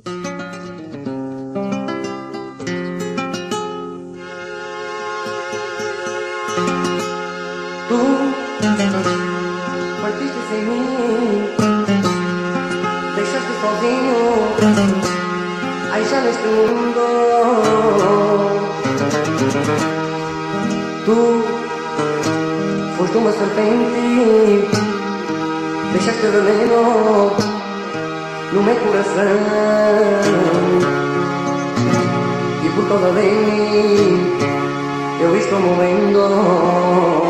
Tú partiste sem mim, deixaste sozinho, aí já neste mundo. Tu foste uma serpente, deixaste veneno no meu coração, e por causa de mim eu estou morrendo.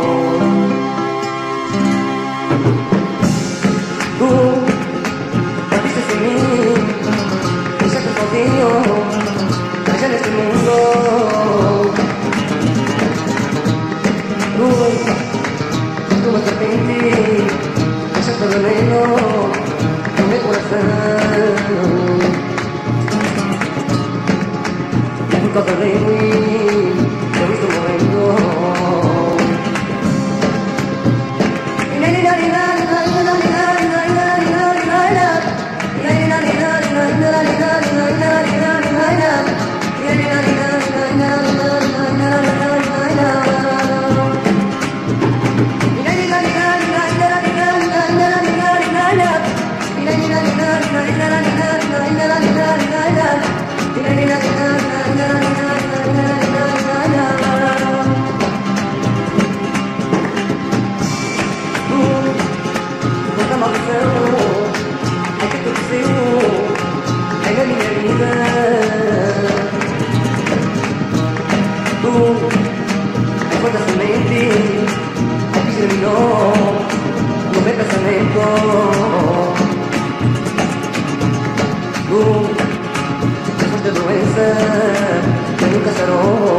Tu partiste sem mim, deixaste sozinho, já neste mundo. Tu uma serpente, deixaste veneno no meu coração, e por causa de mim eu estou morrendo. Quanta semente que germinou no meu pensamento. Tu foste a doença que nunca sarou.